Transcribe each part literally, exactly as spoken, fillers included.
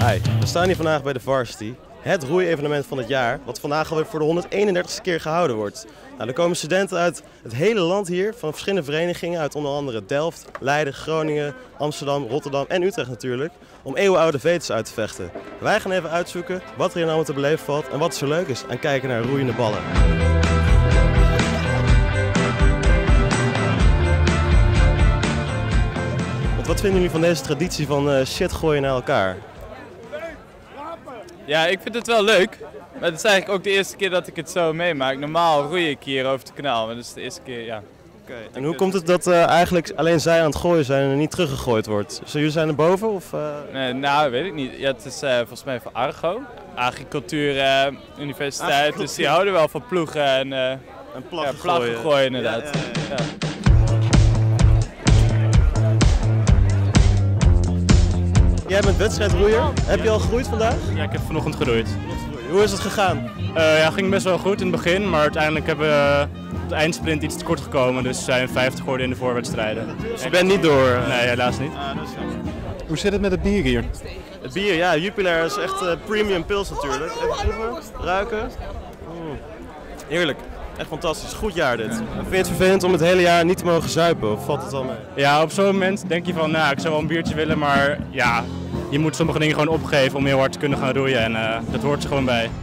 Hi, we staan hier vandaag bij de Varsity, het roeievenement van het jaar, wat vandaag alweer voor de honderdeenendertigste keer gehouden wordt. Nou, er komen studenten uit het hele land hier, van verschillende verenigingen, uit onder andere Delft, Leiden, Groningen, Amsterdam, Rotterdam en Utrecht natuurlijk, om eeuwenoude veters uit te vechten. Wij gaan even uitzoeken wat er hier allemaal te beleven valt en wat zo leuk is aan kijken naar roeiende ballen. Wat vinden jullie van deze traditie van uh, shit gooien naar elkaar? Ja, ik vind het wel leuk. Maar het is eigenlijk ook de eerste keer dat ik het zo meemaak. Normaal roei ik hier over het kanaal, maar dat is de eerste keer, ja. Okay. En hoe komt het dat uh, eigenlijk alleen zij aan het gooien zijn en er niet teruggegooid wordt? Dus jullie zijn er boven? Of, uh... nee, nou, weet ik niet. Ja, het is uh, volgens mij van Argo, Agricultuur uh, Universiteit, Agricultuur. Dus die houden wel van ploegen en, uh, en plaggen, ja, plaggen gooien. gooien inderdaad. Ja, ja, ja. Ja. Jij bent wedstrijdroeier. Heb je al geroeid vandaag? Ja, ik heb vanochtend geroeid. Hoe is het gegaan? Uh, ja, ging best wel goed in het begin, maar uiteindelijk hebben we op de eindsprint iets tekort gekomen. Dus we zijn vijftig geworden in de voorwedstrijden. Dus je bent niet door? Nee, helaas niet. Ah, dat is jammer. Hoe zit het met het bier hier? Het bier, ja, Jupiler is echt uh, premium pils natuurlijk. Even proeven, ruiken. Mm. Heerlijk. Echt fantastisch. Goed jaar dit. Vind je het vervelend om het hele jaar niet te mogen zuipen of valt het al mee? Ja, op zo'n moment denk je van, nou, ik zou wel een biertje willen, maar ja, je moet sommige dingen gewoon opgeven om heel hard te kunnen gaan roeien en uh, dat hoort er gewoon bij.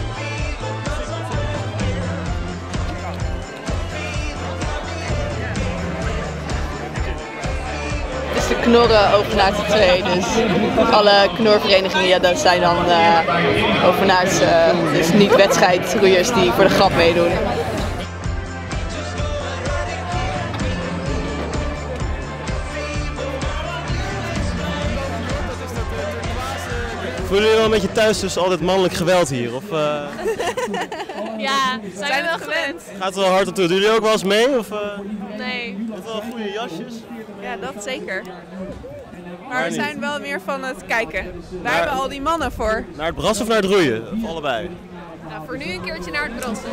Het is de knorren overnaars de twee, dus alle knorverenigingen ja, dat zijn dan uh, overnaars, uh, dus niet wedstrijdroeiers die voor de grap meedoen. Voelen jullie wel een beetje thuis tussen al dit mannelijk geweld hier? Of, uh... ja, zijn, zijn we wel gewend. Gaat het wel hard op toe? Doen jullie ook wel eens mee? Of, uh... Nee. Je hebt wel goede jasjes? Ja, dat zeker. Maar, maar we zijn wel meer van het kijken. Daar naar... hebben we al die mannen voor. Naar het brassen of naar het roeien? Of allebei? Nou, voor nu een keertje naar het brassen.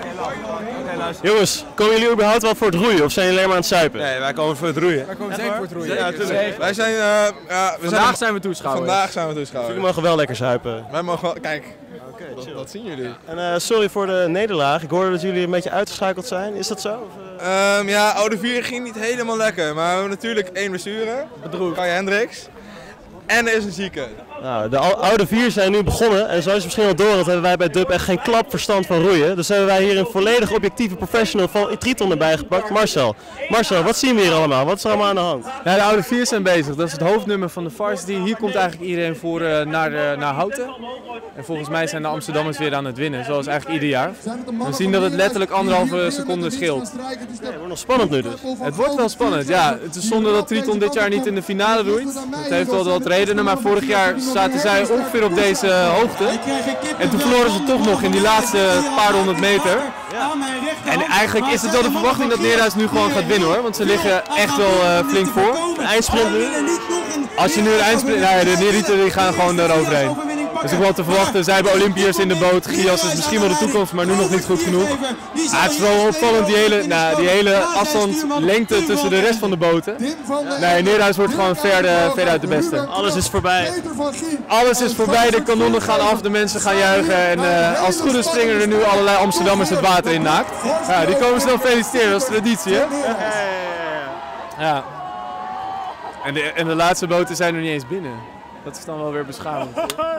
Jongens, komen jullie überhaupt wel voor het roeien of zijn jullie alleen maar aan het zuipen? Nee, wij komen voor het roeien. Wij komen zeker voor het roeien. Ja, natuurlijk. Wij zijn, uh, ja, we vandaag zijn, zijn we toeschouwers. Vandaag zijn we toeschouwers. Jullie mogen wel lekker zuipen. Wij mogen wel, kijk, okay, dat, dat zien jullie. En uh, sorry voor de nederlaag, ik hoorde dat jullie een beetje uitgeschakeld zijn. Is dat zo? Of, uh... um, ja, Oude Vier ging niet helemaal lekker, maar we hebben natuurlijk één blessure. Bedroeg. Kai Hendricks. En er is een zieke. Nou, de oude vier zijn nu begonnen en zoals je misschien al door had, hebben wij bij D U B echt geen klap verstand van roeien. Dus hebben wij hier een volledig objectieve professional van Triton erbij gepakt, Marcel. Marcel, wat zien we hier allemaal? Wat is er allemaal aan de hand? Ja, de oude vier zijn bezig. Dat is het hoofdnummer van de Varsity. Hier komt eigenlijk iedereen voor uh, naar, uh, naar Houten. En volgens mij zijn de Amsterdammers weer aan het winnen, zoals eigenlijk ieder jaar. We zien dat het letterlijk anderhalve seconde scheelt. Nee, het wordt nog spannend nu dus. Het wordt wel spannend, ja. Het is zonde dat Triton dit jaar niet in de finale roeit. Het heeft wel wat redenen, maar vorig jaar zaten zij ongeveer op deze hoogte. En toen verloren ze toch nog in die laatste paar honderd meter. En eigenlijk is het wel de verwachting dat Neerhuis nu gewoon gaat winnen hoor. Want ze liggen echt wel uh, flink voor. Een eindsprint nu. Als je nu een eindsprint... Nou ja, de Nerieten die gaan gewoon eroverheen. Dus ik wil te verwachten, zij hebben Olympiërs in de boot. Gias is misschien wel de toekomst, maar nu nog niet goed genoeg. Ah, het is wel opvallend, die hele, nou, die hele afstand, lengte tussen de rest van de boten. Nee, Neerhuis wordt gewoon ver, de, ver uit de beste. Alles is voorbij. Alles is voorbij, de kanonnen gaan af, de mensen gaan juichen. En uh, als het goed is springen er nu allerlei Amsterdammers het water in naakt. Ja, die komen snel feliciteren, dat is traditie hè? Ja. En de, en de laatste boten zijn nog niet eens binnen. Dat is dan wel weer beschamend.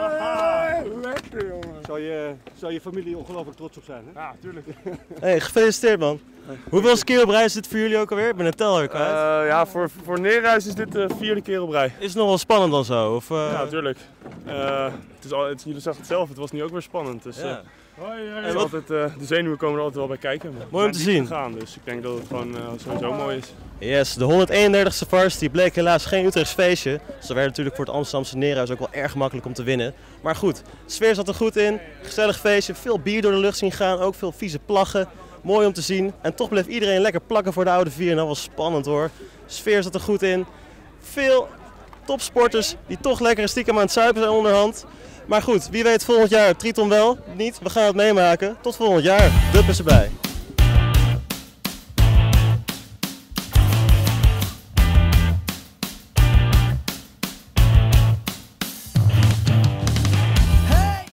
Lekker jongen. Zou je, zou je familie ongelooflijk trots op zijn, hè? Ja, tuurlijk. Hey, gefeliciteerd man. Hoeveelste keer op rij is dit voor jullie ook alweer? Ik ben het tel kwijt. Uh, ja, voor, voor Neerhuis is dit de vierde keer op rij. Is het nog wel spannend dan zo? Of, uh... Ja, natuurlijk. Uh, het is al, het, jullie zagen het zelf, het was nu ook weer spannend. Dus, ja. uh, het is altijd, uh, de zenuwen komen er altijd wel bij kijken. Maar mooi om te zien. Gaan, dus ik denk dat het gewoon uh, sowieso mooi is. Yes, de honderdeenendertigste Varsity bleek helaas geen Utrechts feestje. Dus dat werd natuurlijk voor het Amsterdamse Neerhuis ook wel erg makkelijk om te winnen. Maar goed, de sfeer zat er goed in. Gezellig feestje, veel bier door de lucht zien gaan, ook veel vieze plaggen. Mooi om te zien. En toch bleef iedereen lekker plakken voor de oude vier en dat was spannend hoor. De sfeer zat er goed in. Veel topsporters die toch lekker stiekem aan het zuipen zijn onderhand. Maar goed, wie weet volgend jaar Triton wel, niet. We gaan het meemaken. Tot volgend jaar. D U B is erbij.